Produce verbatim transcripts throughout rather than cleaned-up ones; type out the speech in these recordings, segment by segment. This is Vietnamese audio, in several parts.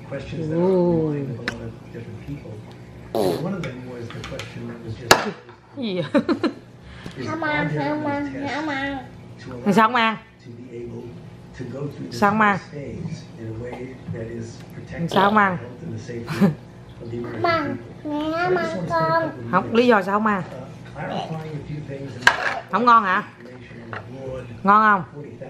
questions that are online with a lot of different people. One of them was the question that was just gì vậy? Không ăn, không ăn, không ăn. Sao không ăn? Sao không ăn? Sao không ăn? Không ăn, mẹ không ăn con. Không, lý do sao không ăn? Không ngon hả? Ngon không?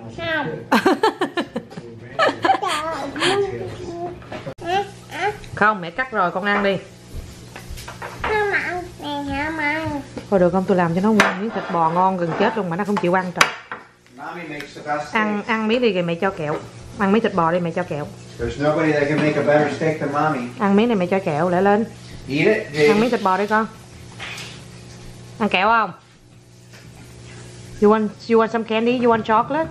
Không, mẹ cắt rồi, con ăn đi. Không ăn, mẹ không ăn. Thôi được không, tôi làm cho nó nguyên miếng thịt bò ngon gần chết luôn mà nó không chịu ăn trời. Ăn ăn miếng đi rồi mẹ cho kẹo. Ăn miếng thịt bò đi mẹ cho kẹo. Ăn miếng này mẹ cho kẹo lại lên. Ăn miếng thịt bò đi con. Ăn kẹo không? You want you want some candy? You want chocolate?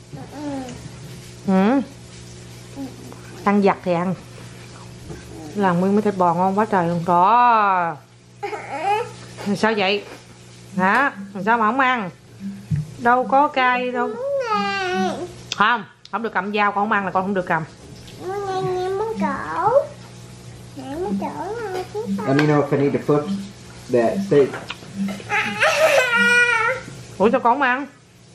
Ừ. Ăn giặt thì ăn. Làm nguyên miếng thịt bò ngon quá trời luôn đó. Sao vậy? Hả? Sao mà không ăn? Đâu có cay đâu. Không, không được cầm dao, con không ăn là con không được cầm. Muốn cỡ. Muốn cỡ. Let me know if I need to flip that steak. Ủa sao con không ăn?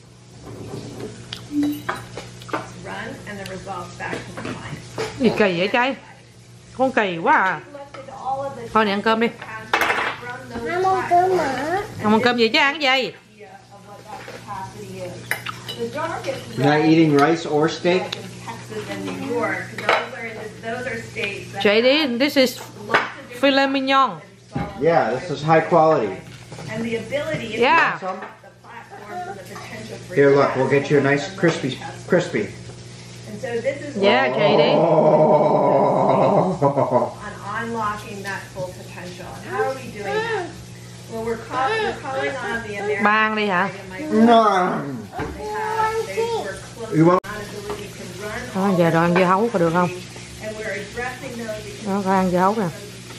Gì kỳ vậy trai? Con kỳ quá à. Thôi nè ăn cơm đi. Không ăn cơm nữa. Không ăn cơm gì chứ ăn cái gì? You're not eating rice or steak? J D, this is filet mignon. Yeah, this is high quality. Yeah. Here, look, we'll get you a nice crispy, crispy. Yeah, J D. Oh. On unlocking that full potential. And how are we doing that? Well, we're, call, we're calling on the American. Ba ăn đi hả? No. You want? Đó, giờ rồi ăn dưa hấu có được không? Đó, coi ăn dưa hấu nè.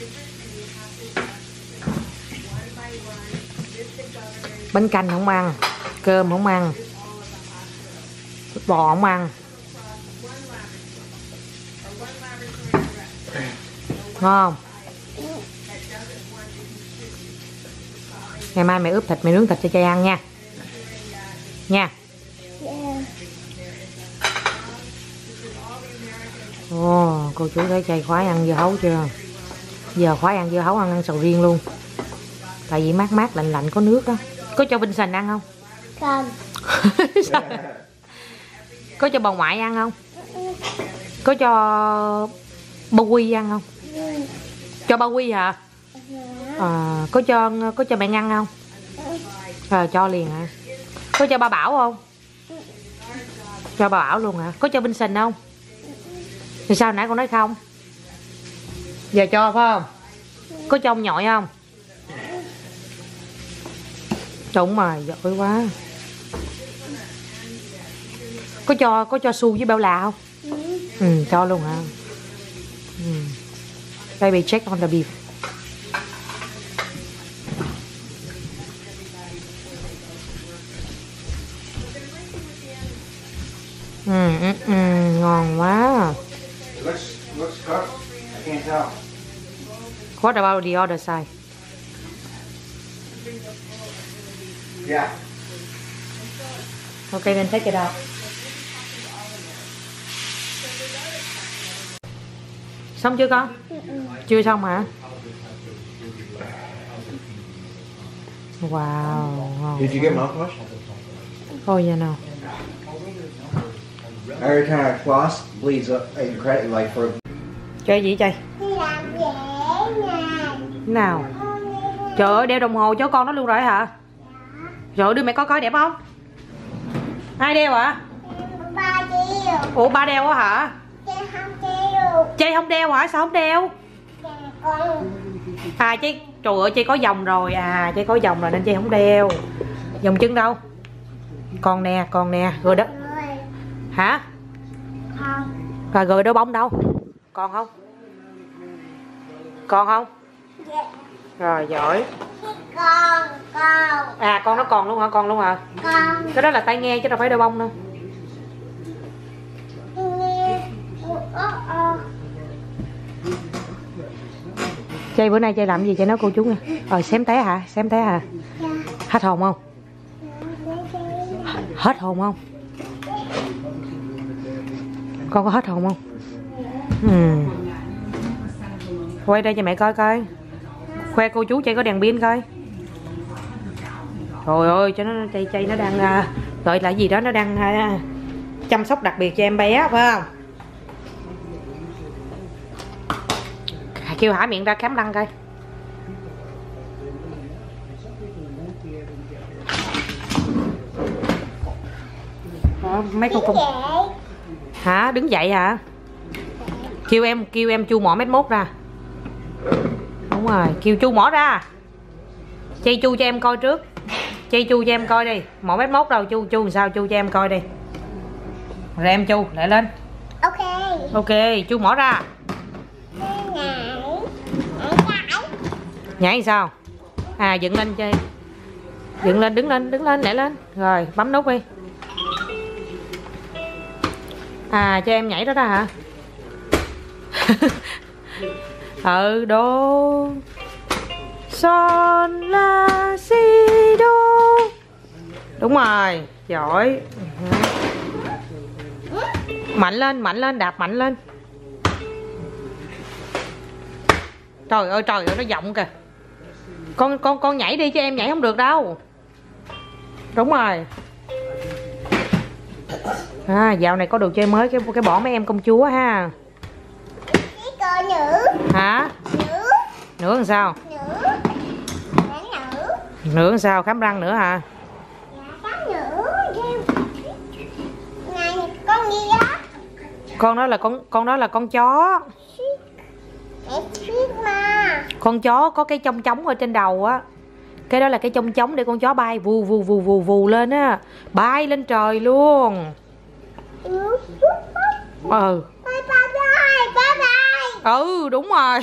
Bánh canh không ăn, cơm không ăn, thịt bò không ăn. Ngon không? Ngày mai mẹ ướp thịt, mẹ nướng thịt cho trai ăn nha. Nha. Ồ, oh, cô chú thấy trai khoái ăn dưa hấu chưa? Giờ khoái ăn dưa hấu, ăn, ăn sầu riêng luôn. Tại vì mát mát lạnh lạnh có nước đó. Có cho Vincent ăn không? Không. Có cho bà ngoại ăn không? Có cho bà Quy ăn không? Cho bà Quy hả? À, có cho có cho mẹ Ngân không? À, cho liền hả? Có cho ba Bảo không? Cho ba Bảo luôn hả? Có cho Vincent không? Thì sao nãy con nói không? Giờ cho phải không? Có cho ông nhội không? Đúng rồi, giỏi quá. Có cho có cho Su với Bảo là không? Ừ, cho luôn hả? Ừ. Baby check on the beef. Ừ, ừ, ừ, ngon quá. Looks, looks cooked. I can't tell. What about the other side? Yeah. Okay, then take it out. Xong chưa con? Chưa xong hả? Wow, ngon. Did you get mouthwash? Oh yeah, no. Every time I floss, bleeds up incredibly like for. Chơi gì chơi? Làm dễ nè. Nào. Trời ơi, đeo đồng hồ cho con nó luôn rồi hả? Rồi đưa mẹ coi coi đẹp không? Ai đeo hả? Ba đeo. Ủa ba đeo á hả? Chơi không đeo. Chơi không đeo hả? Sao không đeo? Con. À chơi, trời ơi chơi có vòng rồi. À chơi có vòng rồi nên chơi không đeo. Vòng chân đâu? Con nè, con nè, rồi đó. Hả? Không. Rồi rồi đôi bông đâu? Còn không? Còn không? Dạ. Rồi giỏi. Con, con. À con nó còn luôn hả? Còn luôn hả? Con. Cái đó là tai nghe chứ đâu phải đôi bông đâu. Nghe. Ờ, ờ. Chơi bữa nay chơi làm gì cho nó cô chú nha. Ờ xém té hả? Xém té hả? Hết hồn không? Hết hồn không? Con có hết hồn không? Ừ. Quay đây cho mẹ coi coi. Khoe cô chú chơi có đèn pin coi. Trời ơi, cho nó chay chay nó đang uh, gọi là gì đó, nó đang uh, chăm sóc đặc biệt cho em bé phải không? Kêu Hải miệng ra khám răng coi. Đó, mấy cô công hả? Đứng dậy hả? Kêu em kêu em chu mỏ mét mốt ra. Đúng rồi, kêu chu mỏ ra. Chay chu cho em coi trước. Chay chu cho em coi đi. Mỏ mét mốt đâu, chu chu làm sao chu cho em coi đi. Rồi em chu lại lên. Ok. Ok, chu mỏ ra. Nhảy sao? À dựng lên chơi. Dựng lên, đứng lên, đứng lên, lại lên. Rồi bấm nút đi. À cho em nhảy đó ra hả? Ừ, đô son la si đô. Đúng rồi, giỏi. Mạnh lên, mạnh lên, đạp mạnh lên. Trời ơi, trời ơi, nó giọng kìa. Con con con nhảy đi chứ em nhảy không được đâu. Đúng rồi. À, dạo này có đồ chơi mới cái cái bỏ mấy em công chúa ha. Cái cô nữ. Hả? Nữ. Nữa làm sao? Nữ. Nữ. Nữa làm sao? Khám răng nữa hả? Dạ, có nữ. Này, con gì đó? Con đó là con con đó là con chó. Mà. Con chó có cái chông chóng ở trên đầu á. Cái đó là cái chông chóng để con chó bay vù vù vù vù vù lên á, bay lên trời luôn. Ừ. Bye bye bye bye. Ừ đúng rồi.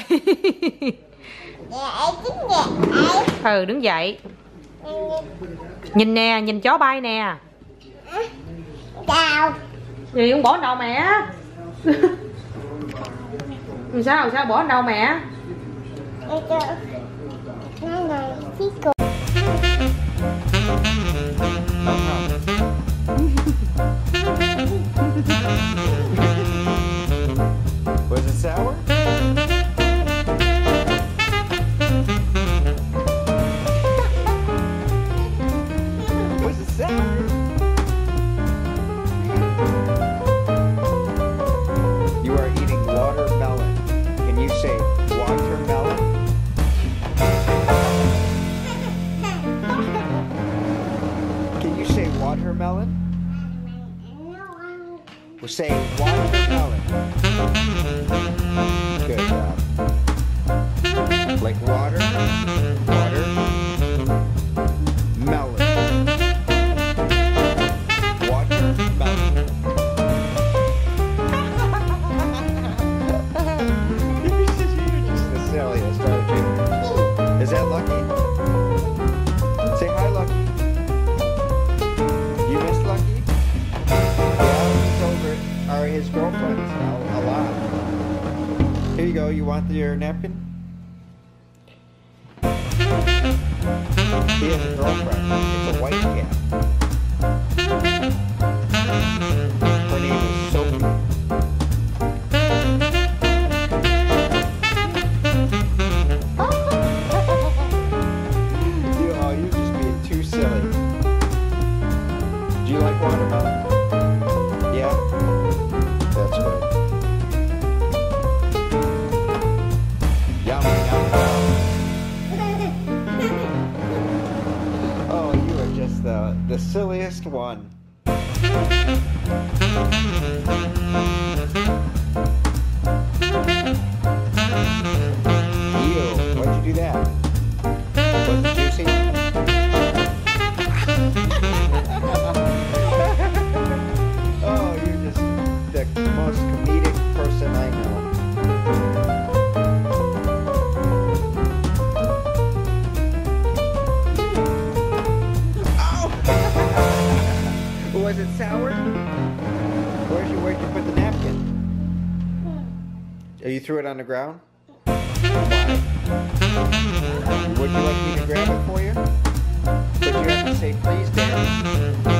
Dạ, đứng dậy. Ừ đứng dậy. Nhìn nè, nhìn chó bay nè. Chào. Gì con bỏ đâu mẹ? Sao sao bỏ đâu mẹ? Này này, chiếc cô. Was it sour? Was it sour? You are eating watermelon. Can you say watermelon? Can you say watermelon? We'll say watermelon. Good job. Like water, water, melon. Watermelon. You're just the silliest, aren't you? Is that Lucky? Say hi, Lucky. You miss Lucky? Yeah, he's over are his girlfriends a, a lot. Here you go. You want your napkin? He has a girlfriend. It's a white cat. Her name is Sophie. you, oh, you're just being too silly. Do you like watermelon? Yeah? That's good. Yum, yum, yum. Oh, you are just the, the silliest one. Ew, why'd you do that? Was it juicy? Oh, you're just the most comedic person I know. Oh! Was it sour? Where'd you, where'd you put the napkin? Oh, you threw it on the ground? Why? Would you like me to grab it for you? But you have to say, please, Daddy.